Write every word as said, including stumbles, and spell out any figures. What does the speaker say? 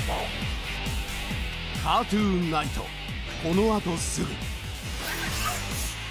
カートゥーンナイト、この後すぐ。